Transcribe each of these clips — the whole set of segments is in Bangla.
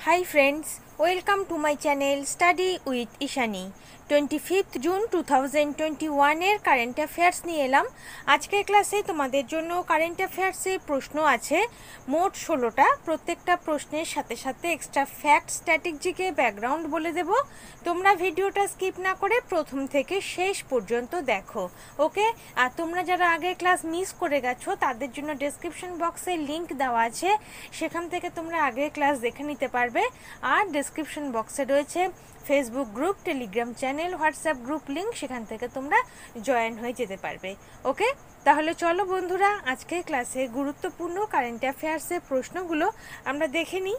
Hi friends, welcome to my channel Study with Ishany. 25th June 2021 এর কারেন্ট অ্যাফেয়ার্স নিয়ে এলাম। আজকের ক্লাসে তোমাদের জন্য কারেন্ট অ্যাফেয়ার্সের প্রশ্ন আছে মোট 16টা। প্রত্যেকটা প্রশ্নের সাথে সাথে এক্সট্রা ফ্যাক্ট স্ট্র্যাটেজিকে ব্যাকগ্রাউন্ড বলে দেব। তোমরা ভিডিওটা স্কিপ না করে প্রথম থেকে শেষ পর্যন্ত দেখো, ওকে? আর তোমরা যারা আগে ক্লাস মিস করে গেছো তাদের জন্য ডেসক্রিপশন বক্সে লিংক দেওয়া আছে, সেখান থেকে তোমরা আগের ক্লাস দেখে নিতে পারবে। আর ডেসক্রিপশন বক্সে রয়েছে Facebook group, Telegram channel, WhatsApp group link, সেখান থেকে তোমরা জয়েন হয়ে যেতে পারবে, ওকে? তাহলে চলো বন্ধুরা, আজকে ক্লাসে গুরুত্বপূর্ণ কারেন্ট অ্যাফেয়ার্সের প্রশ্নগুলো আমরা দেখে নিই।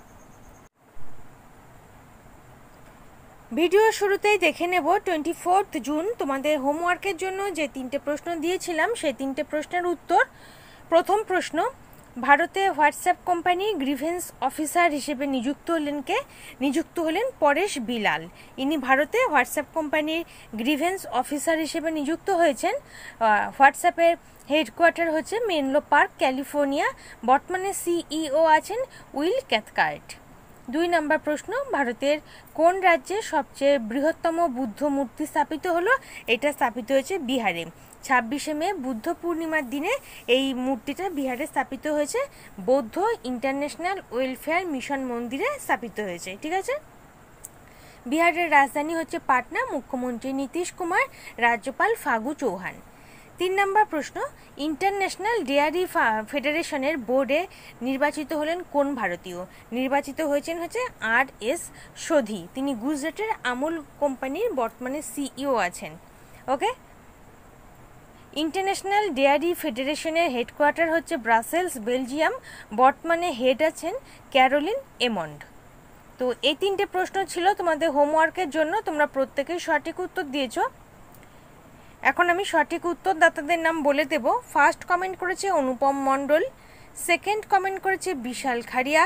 ভিডিও শুরুতেই দেখে নেব 24 জুন তোমাদের হোমওয়ার্কের জন্য যে 3টে প্রশ্ন দিয়েছিলাম সেই 3টে প্রশ্নের উত্তর। প্রথম প্রশ্ন, ভারতে হোয়াটসঅ্যাপ কোম্পানি গ্রিভেন্স অফিসার হিসেবে নিযুক্ত হলেন পরেশ বিলাল। ইনি ভারতে হোয়াটসঅ্যাপ কোম্পানির গ্রিভেন্স অফিসার হিসেবে নিযুক্ত হয়েছেন। হোয়াটসঅ্যাপের হেডকোয়ার্টার হচ্ছে মেনলো পার্ক, ক্যালিফোর্নিয়া। বর্তমানে সিইও আছেন উইল ক্যাথকার্ট। 2 নম্বর প্রশ্ন, ভারতের কোন রাজ্যে সবচেয়ে বৃহত্তম বুদ্ধ মূর্তি স্থাপিত হলো? এটা স্থাপিত হয়েছে বিহারে। 26শে মে বুদ্ধ পূর্ণিমার দিনে এই মূর্তিটা বিহারে স্থাপিত হয়েছে, বৌদ্ধ ইন্টারন্যাশনাল ওয়েলফেয়ার মিশন মন্দিরে স্থাপিত হয়েছে, ঠিক আছে? বিহারের রাজধানী হচ্ছে পাটনা। মুখ্যমন্ত্রী নীতিশ কুমার, রাজ্যপাল ফাগু চৌহান। 3 নম্বর প্রশ্ন, ইন্টারন্যাশনাল ডেয়ারি ফেডারেশনের বোর্ডে নির্বাচিত হলেন কোন ভারতীয়? নির্বাচিত হয়েছেন আর.এস. সোধি। তিনি গুজরাটের আমুল কোম্পানির বর্তমানে সিইও আছেন, ওকে? ইন্টারন্যাশনাল ডেয়ারি ফেডারেশনের হেডকোয়ার্টার হচ্ছে ব্রাসেলস, বেলজিয়াম। বর্তমানে হেড আছেন ক্যারোলিন এমন্ড। তো এই 3টে প্রশ্ন ছিল তোমাদের হোমওয়ার্কের জন্য। তোমরা প্রত্যেকেই সঠিক উত্তর দিয়েছো। এখন আমি সঠিক উত্তরদাতাদের নাম বলে দেব। ফার্স্ট কমেন্ট করেছে অনুপম মণ্ডল, সেকেন্ড কমেন্ট করেছে বিশাল খাড়িয়া,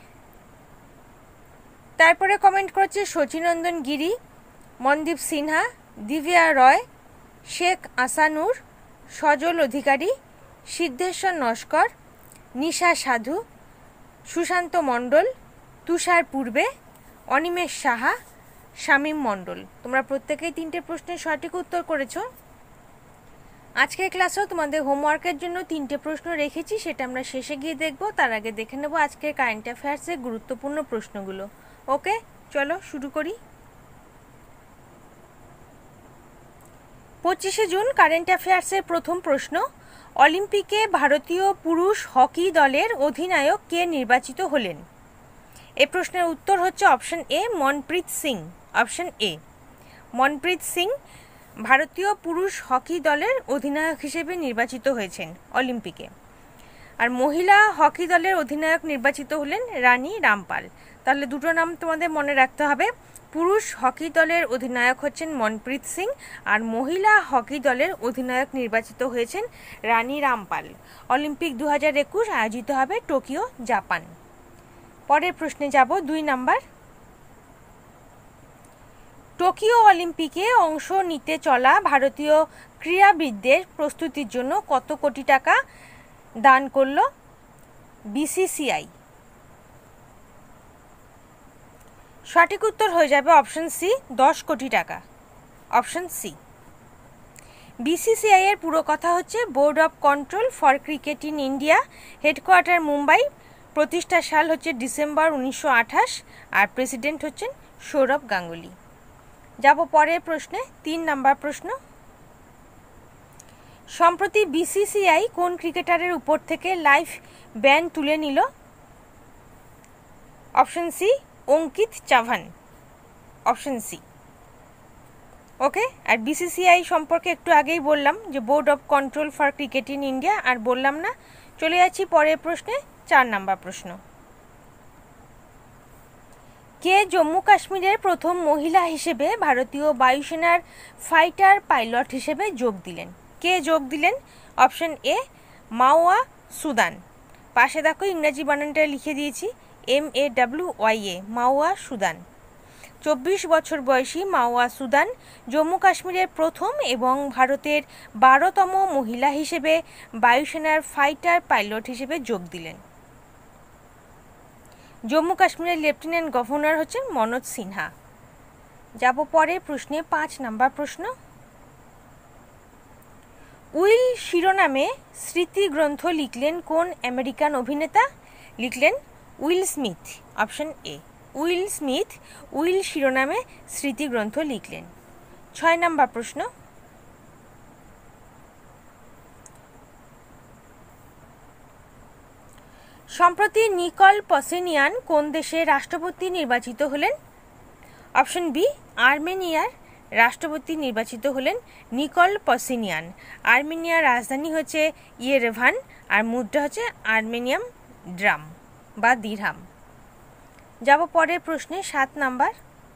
তারপরে কমেন্ট করেছে শচীনন্দন গিরি, মনদীপ সিনহা, দিব্যা রয়, শেখ আসানুর, সজল অধিকারী, সিদ্ধেশ্বর নস্কর, নিশা সাধু, সুশান্ত মণ্ডল, তুষার পূর্বে, অনিমেষ সাহা, শামীম মণ্ডল। তোমরা প্রত্যেকেই 3টে প্রশ্নের সঠিক উত্তর করেছো। আজকের ক্লাসেও তোমাদের হোমওয়ার্কের জন্য 3টে প্রশ্ন রেখেছি, সেটা আমরা শেষে গিয়ে দেখব। তার আগে দেখে নেব আজকের কারেন্ট অ্যাফেয়ার্সের গুরুত্বপূর্ণ প্রশ্নগুলো, ওকে? চলো শুরু করি। 25শে জুন কারেন্ট অ্যাফেয়ার্সের প্রথম প্রশ্ন, অলিম্পিকে ভারতীয় পুরুষ হকি দলের অধিনায়ক কে নির্বাচিত হলেন? এই প্রশ্নের উত্তর হচ্ছে option A, Manpreet Singh. Option A, Manpreet Singh ভারতীয় পুরুষ হকি দলের অধিনায়ক হিসেবে নির্বাচিত হয়েছেন অলিম্পিকে। আর মহিলা হকি দলের অধিনায়ক নির্বাচিত হলেন রানী রামপাল। তাহলে দুটো নাম তোমাদের মনে রাখতে হবে। পুরুষ হকি দলের অধিনায়ক হচ্ছেন মনপ্রীত সিং, আর মহিলা হকি দলের অধিনায়ক নির্বাচিত হয়েছেন রানী রামপাল। অলিম্পিক 2021 আয়োজিত হবে টোকিও, জাপান। পরের প্রশ্নে যাব, 2 নাম্বার। টোকিও অলিম্পিকে অংশ নিতে চলা ভারতীয় ক্রীড়াবিদদের প্রস্তুতির জন্য কত কোটি টাকা দান করল বিসিসিআই? সঠিক উত্তর হয়ে যাবে অপশন সি, 10 কোটি টাকা। Option C. বিসিসিআই এর পুরো কথা হচ্ছে Board of Control for Cricket in India. Headquarter Mumbai. প্রতিষ্ঠা সাল হচ্ছে ডিসেম্বর 1928, আর প্রেসিডেন্ট হচ্ছেন সৌরভ গাঙ্গুলি। যাব পরের প্রশ্নে, 3 নাম্বার প্রশ্ন। সম্প্রতি বিসিসিআই কোন ক্রিকেটারের উপর থেকে লাইফ ব্যান তুলে নিল? Option C, Ankit Chavan. Option C, okay? আর বিসিসিআই সম্পর্কে একটু আগেই বললাম যে Board of Control for Cricket in India, আর বললাম না। চলে যাচ্ছি পরের প্রশ্নে, 4 নাম্বার প্রশ্ন। কে জম্মু কাশ্মীরের প্রথম মহিলা হিসেবে ভারতীয় বায়ুসেনার ফাইটার পাইলট হিসেবে যোগ দিলেন? কে যোগ দিলেন? অপশন এ, মাওয়া সুদান। পাশে দেখো ইংরেজি বানানটা লিখে দিয়েছি, MAWYA, মাওয়া সুদান। 24 বছর বয়সী মাওয়া সুদান জম্মু কাশ্মীরের প্রথম এবং ভারতের 12তম মহিলা হিসেবে বায়ুসেনার ফাইটার পাইলট হিসেবে যোগ দিলেন। জম্মু কাশ্মীরের লেফটেন্যান্ট গভর্নর হচ্ছেন মনোজ সিনহা। যাব পরের প্রশ্নে, 5 নম্বর প্রশ্ন। উইল শিরোনামে স্মৃতিগ্রন্থ লিখলেন কোন আমেরিকান অভিনেতা? লিখলেন Will Smith. Option A, Will Smith Will শিরোনামে স্মৃতিগ্রন্থ লিখলেন। 6 নম্বর প্রশ্ন। সম্প্রতি নিকল পাশিনিয়ান কোন দেশের রাষ্ট্রপতি নির্বাচিত হলেন? অপশন বি, আর্মেনিয়ার রাষ্ট্রপতি নির্বাচিত হলেন নিকল পাশিনিয়ান। আর্মেনিয়ার রাজধানী হচ্ছে ইয়েরেভান, আর মুদ্রা হচ্ছে আর্মেনিয়াম ড্রাম বা দিরহাম। যাব পরের প্রশ্নে, 7 নাম্বার।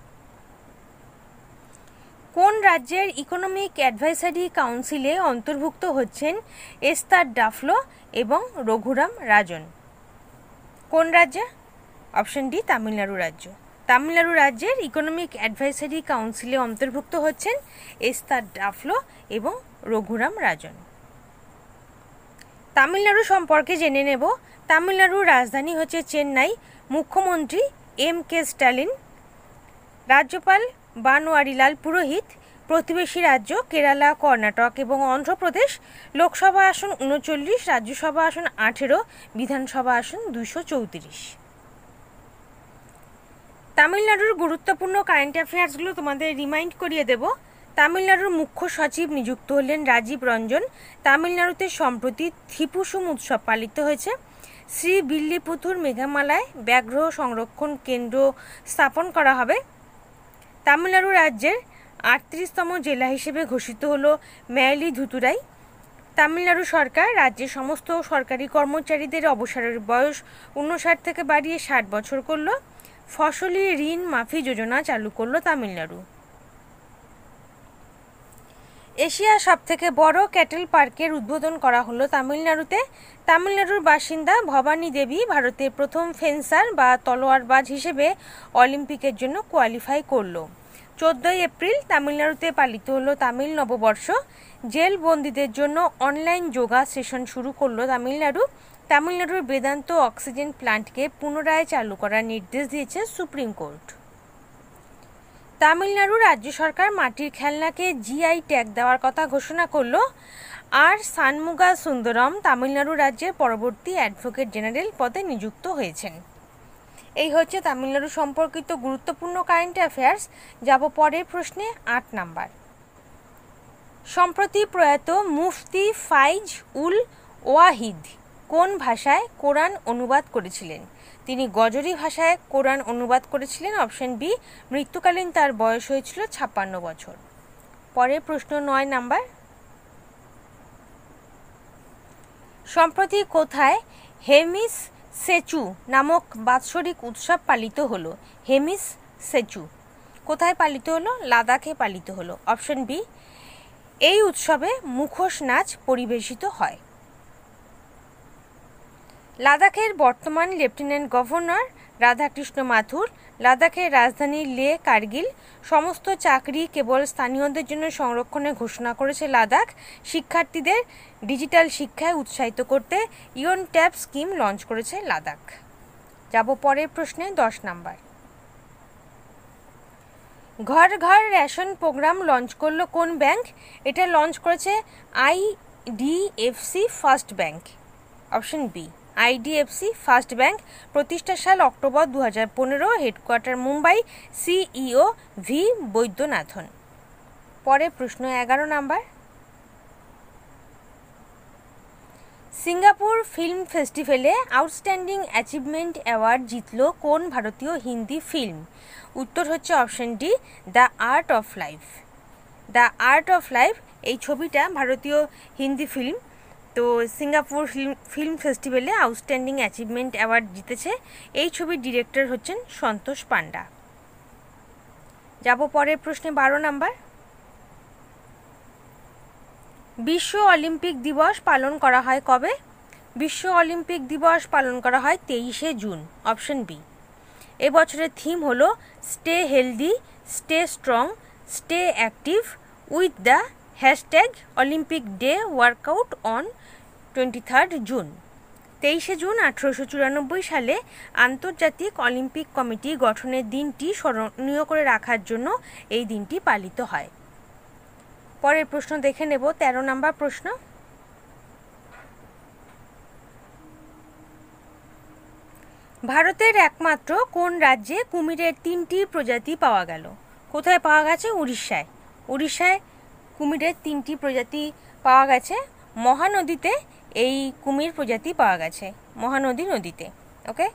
কোন রাজ্যের ইকোনমিক অ্যাডভাইসারি কাউন্সিলে অন্তর্ভুক্ত হচ্ছেন এস্তার ডাফলো এবং রঘুরাম রাজন? কোন রাজ্যে? অপশন ডি, তামিলনাড়ু রাজ্য। তামিলনাড়ু রাজ্যের ইকোনমিক অ্যাডভাইসারি কাউন্সিলে অন্তর্ভুক্ত হচ্ছেন এস্তার ডাফলো এবং রঘুরাম রাজন। তামিলনাড়ু সম্পর্কে জেনে নেব। তামিলনাড়ুর রাজধানী হচ্ছে চেন্নাই। মুখ্যমন্ত্রী MK স্ট্যালিন, রাজ্যপাল বানওয়ারিলাল পুরোহিত। প্রতিবেশী রাজ্য কেরালা, কর্ণাটক এবং অন্ধ্রপ্রদেশ। লোকসভা আসন 39, রাজ্যসভা আসন 18, বিধানসভা আসন 234। তামিলনাড়ুর গুরুত্বপূর্ণ কারেন্ট অ্যাফেয়ার্সগুলো তোমাদের রিমাইন্ড করিয়ে দেব। তামিলনাড়ুর মুখ্য সচিব নিযুক্ত হলেন রাজীব রঞ্জন। তামিলনাড়ুতে সম্প্রতি থিপুসুম উৎসব পালিত হয়েছে। শ্রী বিল্লিপুথুর মেঘামালায় ব্যাঘ্র সংরক্ষণ কেন্দ্র স্থাপন করা হবে। তামিলনাড়ু রাজ্যের 38তম জেলা হিসেবে ঘোষিত হলো ম্যাইলিধুতুরাই। তামিলনাড়ু সরকার রাজ্যের সমস্ত সরকারি কর্মচারীদের অবসরের বয়স 59 থেকে বাড়িয়ে 60 বছর করল। ফসলি ঋণ মাফি যোজনা চালু করল তামিলনাড়ু। এশিয়ার সবথেকে বড় ক্যাটেল পার্কের উদ্বোধন করা হলো তামিলনাড়ুতে। তামিলনাড়ুর বাসিন্দা ভবানী দেবী ভারতের প্রথম ফেন্সার বা তলোয়ারবাজ হিসেবে অলিম্পিকের জন্য কোয়ালিফাই করল। 14 এপ্রিল তামিলনাড়ুতে পালিত হলো তামিল নববর্ষ। জেল বন্দীদের জন্য অনলাইন যোগা সেশন শুরু করলো তামিলনাড়ু। তামিলনাড়ুর বেদান্ত অক্সিজেন প্ল্যান্টকে পুনরায় চালু করার নির্দেশ দিয়েছে সুপ্রিম কোর্ট। তামিলনাড়ু রাজ্য সরকার মাটির খেলনাকে GI ট্যাগ দেওয়ার কথা ঘোষণা করল। আর সানমুগা সুন্দরম তামিলনাড়ু রাজ্যের পরবর্তী অ্যাডভোকেট জেনারেল পদে নিযুক্ত হয়েছেন। এই হচ্ছে তামিলনাড়ু সম্পর্কিত গুরুত্বপূর্ণ কারেন্ট অ্যাফেয়ার্স। যাব পরের প্রশ্নে, 8 নাম্বার। সম্প্রতি প্রয়াত মুফতি ফাইজ উল ওয়াহিদ কোন ভাষায় কোরআন অনুবাদ করেছিলেন? তিনি গজরি ভাষায় কোরআন অনুবাদ করেছিলেন। অপশন বি, মৃত্যুকালীন তার বয়স হয়েছিল 56 বছর। পরের প্রশ্ন, 9 নাম্বার। সম্প্রতি কোথায় হেমিস সেচু নামক বাৎসরিক উৎসব পালিত হলো? হেমিস সেচু কোথায় পালিত হলো? লাদাখে পালিত হলো। অপশন বি, এই উৎসবে মুখোশ নাচ পরিবেশিত হয়। লাদাখের বর্তমান লেফটেন্যান্ট গভর্নর রাধাকৃষ্ণ মাথুর। লাদাখের রাজধানী লে কার্গিল। সমস্ত চাকরি কেবল স্থানীয়দের জন্য সংরক্ষণের ঘোষণা করেছে লাদাখ। শিক্ষার্থীদের ডিজিটাল শিক্ষায় উৎসাহিত করতে ইয়ন ট্যাব স্কিম লঞ্চ করেছে লাদাখ। যাব পরের প্রশ্নে, 10 নাম্বার। ঘর ঘর রেশন প্রোগ্রাম লঞ্চ করলো কোন ব্যাংক? এটা লঞ্চ করেছে IDFC first bank. Option B, IDFC first bank. প্রতিষ্ঠা সাল অক্টোবর 2015। হেডকোয়ার্টার মুম্বাই। CEO V Vaidyanathan. পরের প্রশ্ন, 11 নাম্বার। সিঙ্গাপুর ফিল্ম ফেস্টিভ্যালে আউটস্ট্যান্ডিং অ্যাচিভমেন্ট অ্যাওয়ার্ড জিতল কোন ভারতীয় হিন্দি ফিল্ম? উত্তর হচ্ছে option D, the art of life. The art of life এই ছবিটা ভারতীয় হিন্দি ফিল্ম। তো সিঙ্গাপুর ফিল্ম ফেস্টিভ্যালে আউটস্ট্যান্ডিং অ্যাচিভমেন্ট অ্যাওয়ার্ড জিতেছে। এই ছবির ডিরেক্টর হচ্ছেন সন্তোষ পান্ডা। যাব পরের প্রশ্নে, 12 নাম্বার। বিশ্ব অলিম্পিক দিবস পালন করা হয় কবে? বিশ্ব অলিম্পিক দিবস পালন করা হয় 23শে জুন। Option B. এবছরের থিম হলো stay healthy, stay strong, stay active with the hashtag Olympic day workout on 23 June. 23শে জুন 1894 সালে আন্তর্জাতিক অলিম্পিক কমিটি গঠনের দিনটি স্মরণীয় করে রাখার জন্য এই দিনটি পালিত হয়। পরের প্রশ্ন দেখে নেব, 13 নম্বর প্রশ্ন। ভারতের একমাত্র কোন রাজ্যে কুমিরের 3টি প্রজাতি পাওয়া গেল? কোথায় পাওয়া গেছে? উড়িষ্যায়। উড়িষ্যায় কুমিরের 3টি প্রজাতি পাওয়া গেছে। মহানদীতে এই কুমির প্রজাতি পাওয়া গেছে, মহানদী নদীতে। ওকে,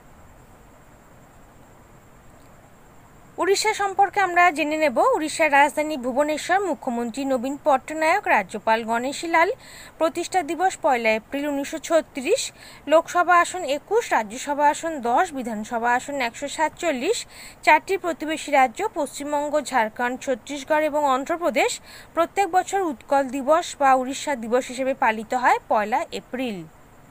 উড়িষ্যা সম্পর্কে আমরা জেনে নেব। উড়িষ্যার রাজধানী ভুবনেশ্বর। মুখ্যমন্ত্রী নবীন পট্টনায়ক, রাজ্যপাল গণেশীলাল। প্রতিষ্ঠা দিবস 1 এপ্রিল 1936। লোকসভা আসন 21, রাজ্যসভা আসন 10, বিধানসভা আসন 147। 4টি প্রতিবেশী রাজ্য পশ্চিমবঙ্গ, ঝাড়খণ্ড, ছত্তিশগড় এবং অন্ধ্রপ্রদেশ। প্রত্যেক বছর উৎকল দিবস বা উড়িষ্যা দিবস হিসেবে পালিত হয় 1 এপ্রিল।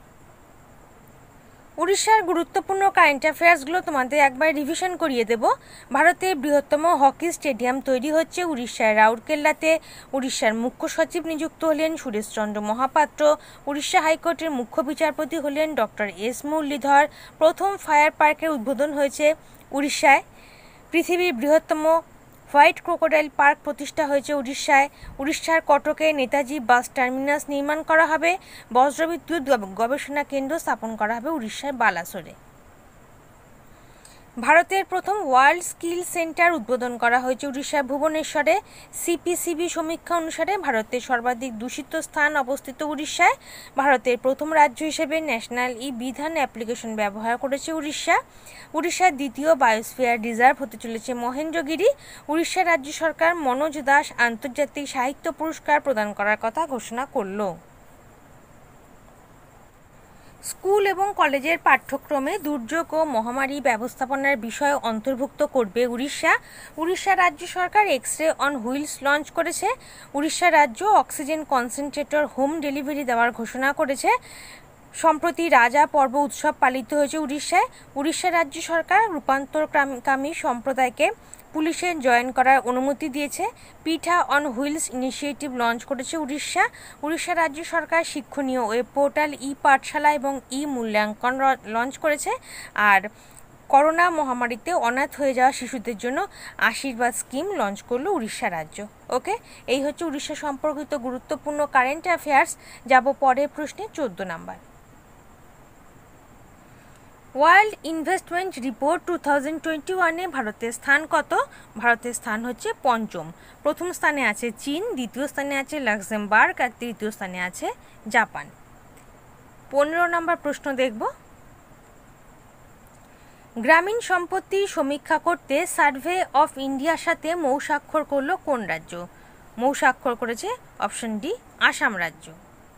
উড়িষ্যার গুরুত্বপূর্ণ কারেন্ট অ্যাফেয়ার্সগুলো তোমাদের একবার রিভিশন করিয়ে দেব। ভারতের বৃহত্তম হকি স্টেডিয়াম তৈরি হচ্ছে উড়িষ্যার রাউরকেল্লাতে। উড়িষ্যার মুখ্য সচিব নিযুক্ত হলেন সুরেশচন্দ্র মহাপাত্র। উড়িষ্যা হাইকোর্টের মুখ্য বিচারপতি হলেন ডক্টর এস মুরলীধর। প্রথম ফায়ার পার্কের উদ্বোধন হয়েছে উড়িষ্যায়। পৃথিবীর বৃহত্তম হোয়াইট ক্রোকোডাইল পার্ক প্রতিষ্ঠা হয়েছে উড়িষ্যায়। উড়িষ্যার কটকে নেতাজি বাস টার্মিনাস নির্মাণ করা হবে। বজ্রবিদ্যুৎ গবেষণা কেন্দ্র স্থাপন করা হবে উড়িষ্যার বালাসোরে। ভারতের প্রথম ওয়ার্ল্ড স্কিল সেন্টার উদ্বোধন করা হয়েছে উড়িষ্যার ভুবনেশ্বরে। সিপিসিবি সমীক্ষা অনুসারে ভারতের সর্বাধিক দূষিত স্থান অবস্থিত উড়িষ্যায়। ভারতের প্রথম রাজ্য হিসেবে ন্যাশনাল বিধান অ্যাপ্লিকেশন ব্যবহার করেছে উড়িষ্যা। উড়িষ্যার দ্বিতীয় বায়োস্ফিয়ার রিজার্ভ হতে চলেছে মহেন্দ্রগিরি। উড়িষ্যা রাজ্য সরকার মনোজ দাস আন্তর্জাতিক সাহিত্য পুরস্কার প্রদান করার কথা ঘোষণা করল। স্কুল এবং কলেজের পাঠ্যক্রমে দুর্যোগ ও মহামারী ব্যবস্থাপনার বিষয় অন্তর্ভুক্ত করবে উড়িষ্যা। উড়িষ্যা রাজ্য সরকার এক্স-রে অন হুইলস লঞ্চ করেছে। উড়িষ্যা রাজ্য অক্সিজেন কনসেন্ট্রেটর হোম ডেলিভারি দেওয়ার ঘোষণা করেছে। সম্প্রতি রাজা পর্ব উৎসব পালিত হয়েছে উড়িষ্যায়। উড়িষ্যা রাজ্য সরকার রূপান্তরকামী সম্প্রদায়কে পুলিশে জয়েন করার অনুমতি দিয়েছে। Pitha on wheels initiative launch করেছে উড়িষ্যা। উড়িষ্যা রাজ্য সরকার শিক্ষণীয় ওয়েব পোর্টাল পাঠশালা এবং মূল্যাঙ্কন লঞ্চ করেছে। আর করোনা মহামারীতে অনাথ হয়ে যাওয়া শিশুদের জন্য আশীর্বাদ স্কিম লঞ্চ করলো উড়িষ্যা রাজ্য। ওকে, এই হচ্ছে উড়িষ্যা সম্পর্কিত গুরুত্বপূর্ণ কারেন্ট অ্যাফেয়ার্স। যাব পরের প্রশ্নে, 14 নাম্বার। ওয়ার্ল্ড ইনভেস্টমেন্ট রিপোর্ট 2021-এ ভারতের স্থান কত? ভারতের স্থান হচ্ছে 5ম। প্রথম স্থানে আছে চীন, দ্বিতীয় স্থানে আছে লাক্সেমবার্গ আর তৃতীয় স্থানে আছে জাপান। 15 নম্বর প্রশ্ন দেখব। গ্রামীণ সম্পত্তি সমীক্ষা করতে সার্ভে অফ ইন্ডিয়ার সাথে মৌস্বাক্ষর করলো কোন রাজ্য? মৌস্বাক্ষর করেছে অপশন ডি, আসাম রাজ্য।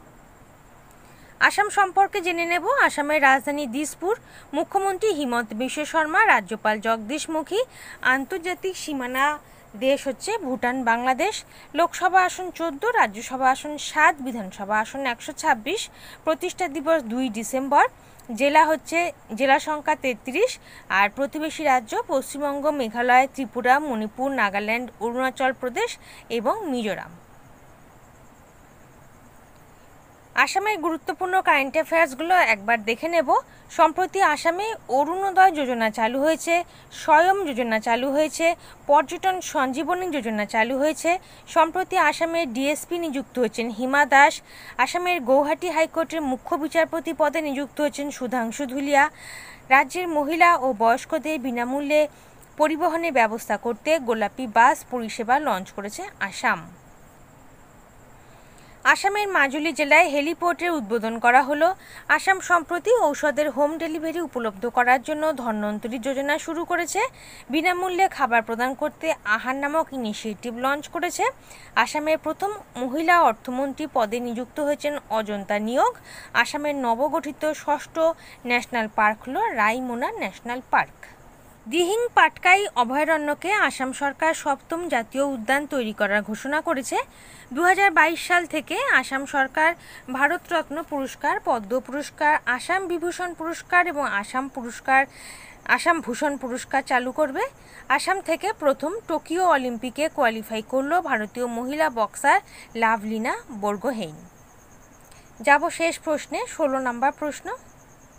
আসাম সম্পর্কে জেনে নেব। আসামের রাজধানী দিসপুর। মুখ্যমন্ত্রী হিমন্ত বিশ্ব শর্মা, রাজ্যপাল জগদীশ মুখী। আন্তর্জাতিক সীমানা দেশ হচ্ছে ভুটান, বাংলাদেশ। লোকসভা আসন 14, রাজ্যসভা আসন 7, বিধানসভা আসন 126। প্রতিষ্ঠা দিবস 2 ডিসেম্বর। জেলা সংখ্যা 33। আর প্রতিবেশী রাজ্য পশ্চিমবঙ্গ, মেঘালয়, ত্রিপুরা, মণিপুর, নাগাল্যান্ড, অরুণাচল প্রদেশ এবং মিজোরাম। আসামের গুরুত্বপূর্ণ কারেন্ট অ্যাফেয়ার্সগুলো একবার দেখে নেব। সম্প্রতি আসামে অরুণোদয় যোজনা চালু হয়েছে, স্বয়ং যোজনা চালু হয়েছে, পর্যটন সঞ্জীবনী যোজনা চালু হয়েছে। সম্প্রতি আসামের ডিএসপি নিযুক্ত হয়েছেন হিমা দাস। আসামের গৌহাটি হাইকোর্টের মুখ্য বিচারপতি পদে নিযুক্ত হয়েছেন সুধাংশু ধুলিয়া। রাজ্যের মহিলা ও বয়স্কদের বিনামূল্যে পরিবহনের ব্যবস্থা করতে গোলাপি বাস পরিষেবা লঞ্চ করেছে আসাম। আসামের মাজুলি জেলায় হেলিপোর্টের উদ্বোধন করা হলো। আসাম সম্প্রতি ঔষধের হোম ডেলিভারি উপলব্ধ করার জন্য ধন্বন্তরী যোজনা শুরু করেছে। বিনামূল্যে খাবার প্রদান করতে আহার নামক ইনিশিয়েটিভ লঞ্চ করেছে। আসামের প্রথম মহিলা অর্থমন্ত্রী পদে নিযুক্ত হয়েছেন অজন্তা নিয়োগ। আসামের নবগঠিত 6ষ্ঠ ন্যাশনাল পার্ক হল রায়মনা ন্যাশনাল পার্ক। দিহিং পাটকাই অভয়ারণ্যকে আসাম সরকার 7ম জাতীয় উদ্যান তৈরি করার ঘোষণা করেছে। 2022 সাল থেকে আসাম সরকার ভারতরত্ন পুরস্কার, পদ্ম পুরস্কার, আসাম বিভূষণ পুরস্কার এবং আসাম ভূষণ পুরস্কার চালু করবে। আসাম থেকে প্রথম টোকিও অলিম্পিকে কোয়ালিফাই করল ভারতীয় মহিলা বক্সার লাভলিনা বরগোহেইন। যাব শেষ প্রশ্নে, 16 নম্বর প্রশ্ন।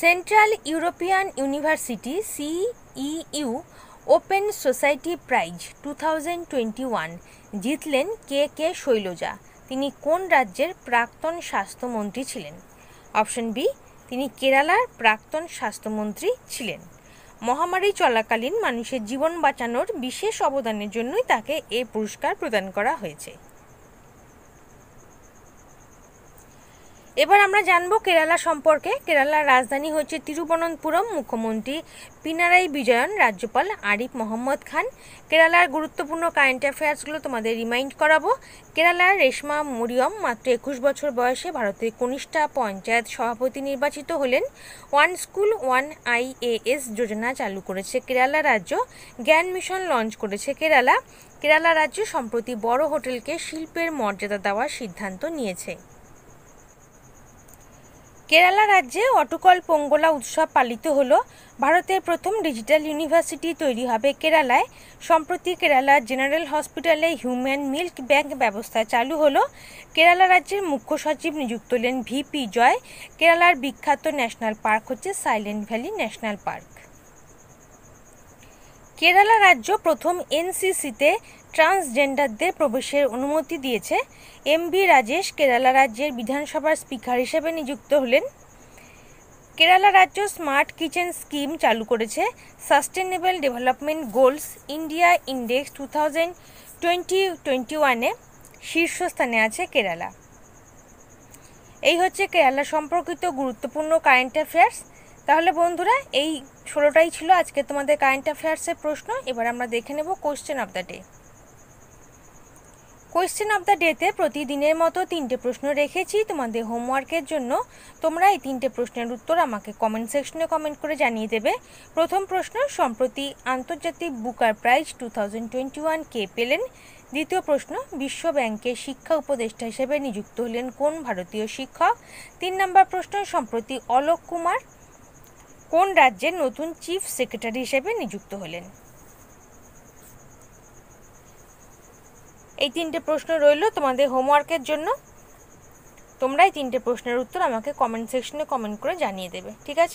Central European University CEU Open Society Prize 2021 জিতলেন কে শৈলজা। তিনি কোন রাজ্যের প্রাক্তন স্বাস্থ্যমন্ত্রী ছিলেন? অপশন বি, তিনি কেরালার প্রাক্তন স্বাস্থ্যমন্ত্রী ছিলেন। মহামারী চলাকালীন মানুষের জীবন বাঁচানোর বিশেষ অবদানের জন্যই তাকে এই পুরস্কার প্রদান করা হয়েছে। এবার আমরা জানবো কেরালা সম্পর্কে। কেরালার রাজধানী হচ্ছে তিরুবনন্তপুরম। মুখ্যমন্ত্রী পিনারাই বিজয়ন, রাজ্যপাল আরিফ মোহাম্মদ খান। কেরালার গুরুত্বপূর্ণ কারেন্ট অ্যাফেয়ার্সগুলো তোমাদের রিমাইন্ড করাবো। কেরালার রেশমা মরিয়ম মাত্র 21 বছর বয়সে ভারতের কনিষ্ঠা পঞ্চায়েত সভাপতি নির্বাচিত হলেন। ওয়ান স্কুল ওয়ান IAS যোজনা চালু করেছে কেরালা রাজ্য। জ্ঞান মিশন লঞ্চ করেছে কেরালা। কেরালা রাজ্য সম্প্রতি বড় হোটেলকে শিল্পের মর্যাদা দেওয়ার সিদ্ধান্ত নিয়েছে। কেরালা রাজ্যে অটকল পোঙ্গলা উৎসব পালিত হলো। ভারতের প্রথম ডিজিটাল ইউনিভার্সিটি তৈরি হবে কেরালায়। সম্প্রতি কেরালা জেনারেল হসপিটালে হিউম্যান মিল্ক ব্যাংক ব্যবস্থা চালু হলো। কেরালা রাজ্যের মুখ্য সচিব নিযুক্ত হলেন VP জয়। কেরালার বিখ্যাত ন্যাশনাল পার্ক হচ্ছে silent valley national park. Kerala রাজ্য প্রথম NCCতে ট্রান্সজেন্ডারদের প্রবেশের অনুমতি দিয়েছে। MV রাজেশ কেরালা রাজ্যের বিধানসভার স্পিকার হিসেবে নিযুক্ত হলেন। কেরালা রাজ্য স্মার্ট কিচেন স্কিম চালু করেছে। Sustainable development goals India index 2021-এ শীর্ষস্থানে আছে কেরালা। এই হচ্ছে কেরালা সম্পর্কিত গুরুত্বপূর্ণ কারেন্ট অ্যাফেয়ার্স। তাহলে বন্ধুরা, এই 16টাই ছিল আজকে তোমাদের কারেন্ট অ্যাফেয়ার্সের প্রশ্ন। এবার আমরা দেখে নেব question of the day. Question of the ডেতে প্রতিদিনের মতো 3টে প্রশ্ন রেখেছি তোমাদের হোমওয়ার্কের জন্য। তোমরা এই 3টে প্রশ্নের উত্তর আমাকে কমেন্ট সেকশনে কমেন্ট করে জানিয়ে দেবে। প্রথম প্রশ্ন, সম্প্রতি আন্তর্জাতিক বুকার প্রাইজ 2021 কে পেলেন? দ্বিতীয় প্রশ্ন, বিশ্ব ব্যাংকের শিক্ষা উপদেষ্টা হিসেবে নিযুক্ত হলেন কোন ভারতীয় শিক্ষক? 3 নম্বর প্রশ্ন, সম্প্রতি অলোক কুমার কোন রাজ্যের নতুন চিফ সেক্রেটারি হিসেবে নিযুক্ত হলেন? এই 3টে প্রশ্ন রইল তোমাদের হোমওয়ার্কের জন্য। তোমরা এই 3টে প্রশ্নের উত্তর আমাকে কমেন্ট সেকশনে কমেন্ট করে জানিয়ে দেবে, ঠিক আছে?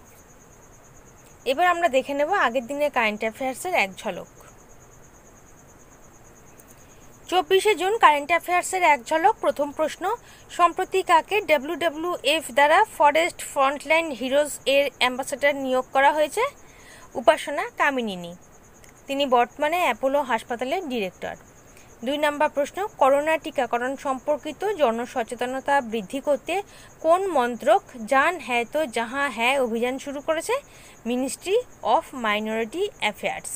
এবার আমরা দেখে নেব আগের দিনের কারেন্ট অ্যাফেয়ার্সের এক ঝলক। 24শে জুন কারেন্ট অ্যাফেয়ার্সের এক ঝলক। প্রথম প্রশ্ন, সম্প্রতি কাকে WWF দ্বারা ফরেস্ট ফ্রন্টলাইন হিরোজ এর অ্যাম্বাসেডর নিয়োগ করা হয়েছে? উপাসনা কামিনী। তিনি বর্তমানে অ্যাপোলো হাসপাতালের ডিরেক্টর। 2 নম্বর প্রশ্ন, করোনা টিকাকরণ সম্পর্কিত জনসচেতনতা বৃদ্ধি করতে কোন মন্ত্রক জান হ্যায় তো জাহাঁ হ্যায় অভিযান শুরু করেছে? Ministry of Minority Affairs.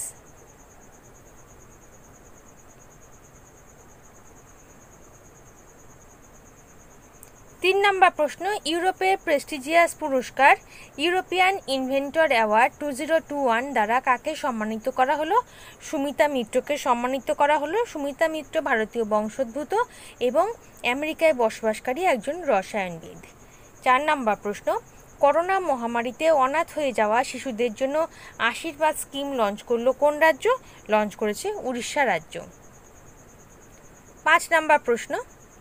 3 নম্বর প্রশ্ন, ইউরোপের প্রেস্টিজিয়াস পুরস্কার ইউরোপিয়ান ইনভেন্টর অ্যাওয়ার্ড 2021 দ্বারা কাকে সম্মানিত করা হলো? সুমিতা মিত্রকে সম্মানিত করা হলো। সুমিতা মিত্র ভারতীয় বংশোদ্ভূত এবং আমেরিকায় বসবাসকারী একজন রসায়নবিদ। 4 নম্বর প্রশ্ন, করোনা মহামারীতে অনাথ হয়ে যাওয়া শিশুদের জন্য আশীর্বাদ স্কিম লঞ্চ করলো কোন রাজ্য? লঞ্চ করেছে উড়িষ্যা রাজ্য। 5 নম্বর প্রশ্ন,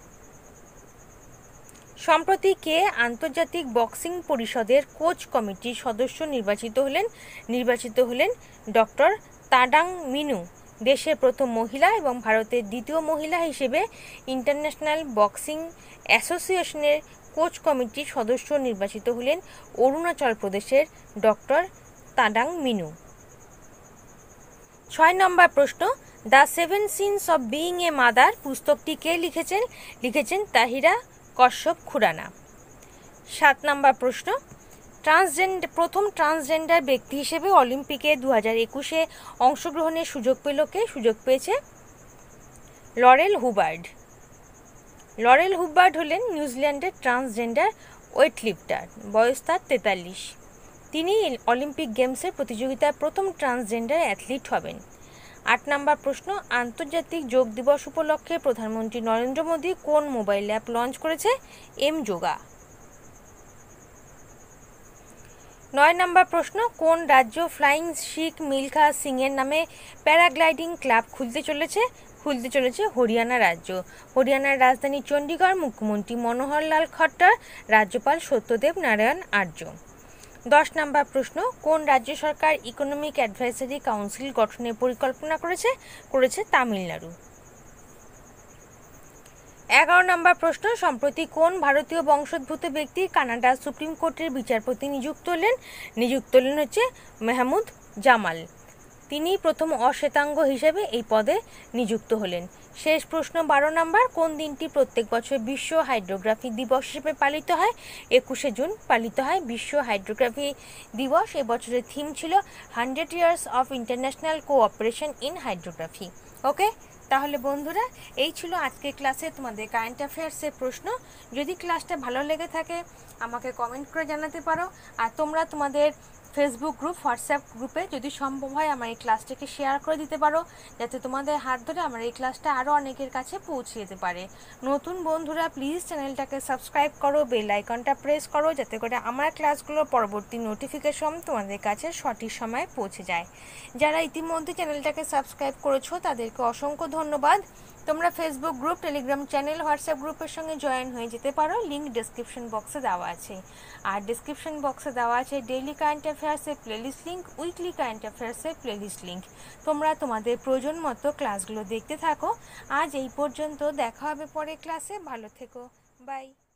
সম্প্রতি কে আন্তর্জাতিক বক্সিং পরিষদের কোচ কমিটির সদস্য নির্বাচিত হলেন ডক্টর তাডাং মিনু। দেশের প্রথম মহিলা এবং ভারতের দ্বিতীয় মহিলা হিসেবে ইন্টারন্যাশনাল বক্সিং অ্যাসোসিয়েশনের কোচ কমিটির সদস্য নির্বাচিত হলেন অরুণাচল প্রদেশের ডক্টর তাডাং মিনু। 6 নম্বর প্রশ্ন, the 7 sins of being a mother পুস্তকটি কে লিখেছেন তাহিরা কশ্যপ খুরানা। 7 নম্বর প্রশ্ন, প্রথম ট্রান্সজেন্ডার ব্যক্তি হিসেবে অলিম্পিকে 2021-এ অংশগ্রহণের সুযোগ পেয়েছে লরেল হুবার্ড। লরেল হুবার্ড হলেন নিউজিল্যান্ডের ট্রান্সজেন্ডার ওয়েটলিফটার। বয়স তার 43। তিনি অলিম্পিক গেমসের প্রতিযোগিতার প্রথম ট্রান্সজেন্ডার অ্যাথলিট হবেন। 8 নম্বর প্রশ্ন, আন্তর্জাতিক যোগ দিবস উপলক্ষে প্রধানমন্ত্রী নরেন্দ্র মোদী কোন মোবাইল অ্যাপ লঞ্চ করেছে? যোগা। 9 নম্বর প্রশ্ন, কোন রাজ্য ফ্লাইং শিখ মিলখা সিং এর নামে প্যারাগ্লাইডিং ক্লাব খুলতে চলেছে হরিয়ানা রাজ্য। হরিয়ানার রাজধানী চণ্ডীগড়। মুখ্যমন্ত্রী মনোহর লাল খট্টর, রাজ্যপাল সত্যদেব নারায়ণ আর্য। 10 নম্বর প্রশ্ন, কোন রাজ্য সরকার ইকোনমিক অ্যাডভাইজারি কাউন্সিল গঠনের পরিকল্পনা করেছে তামিলনাড়ু। 11 নম্বর প্রশ্ন, সম্প্রতি কোন ভারতীয় বংশোদ্ভূত ব্যক্তি কানাডা সুপ্রিম কোর্টের বিচারপতি নিযুক্ত হলেন হচ্ছে মেহমুদ জামাল। তিনি প্রথম অশ্বেতাঙ্গ হিসেবে এই পদে নিযুক্ত হলেন। শেষ প্রশ্ন 12 নম্বর, কোন দিনটি প্রত্যেক বছর বিশ্ব হাইড্রোগ্রাফি দিবস হিসেবে পালিত হয়। 21শে জুন পালিত হয় বিশ্ব হাইড্রোগ্রাফি দিবস। এবছরের থিম ছিল 100 years of international cooperation in hydrography. Okay, তাহলে বন্ধুরা এই ছিল আজকের ক্লাসে তোমাদের কারেন্ট অ্যাফেয়ার্সের প্রশ্ন। যদি ক্লাসটা ভালো লেগে থাকে আমাকে কমেন্ট করে জানাতে পারো, আর তোমরা তোমাদের ফেসবুক গ্রুপ, হোয়াটসঅ্যাপ গ্রুপে যদি সম্ভব হয় আমার এই ক্লাসটাকে শেয়ার করে দিতে পারো, যাতে তোমাদের হাত ধরে আমার এই ক্লাসটা আরও অনেকের কাছে পৌঁছে যেতে পারে। নতুন বন্ধুরা প্লিজ চ্যানেলটাকে সাবস্ক্রাইব করো, বেল আইকনটা প্রেস করো, যাতে করে আমার ক্লাসগুলোর পরবর্তী নোটিফিকেশন তোমাদের কাছে সঠিক সময়ে পৌঁছে যায়। যারা ইতিমধ্যে চ্যানেলটাকে সাবস্ক্রাইব করেছো তাদেরকে অসংখ্য ধন্যবাদ। তোমরা Facebook group, Telegram channel, WhatsApp গ্রুপের সঙ্গে জয়েন হয়ে যেতে পারো, লিঙ্ক ডেসক্রিপশন বক্সে দেওয়া আছে। আর ডেসক্রিপশন বক্সে দেওয়া আছে ডেইলি কারেন্ট অ্যাফেয়ার্সের প্লেলিস্ট লিঙ্ক, উইকলি কারেন্ট অ্যাফেয়ার্সের প্লেলিস্ট লিঙ্ক। তোমরা তোমাদের প্রয়োজন মতো ক্লাসগুলো দেখতে থাকো। আজ এই পর্যন্ত, দেখা হবে পরের ক্লাসে। ভালো থেকো, বাই।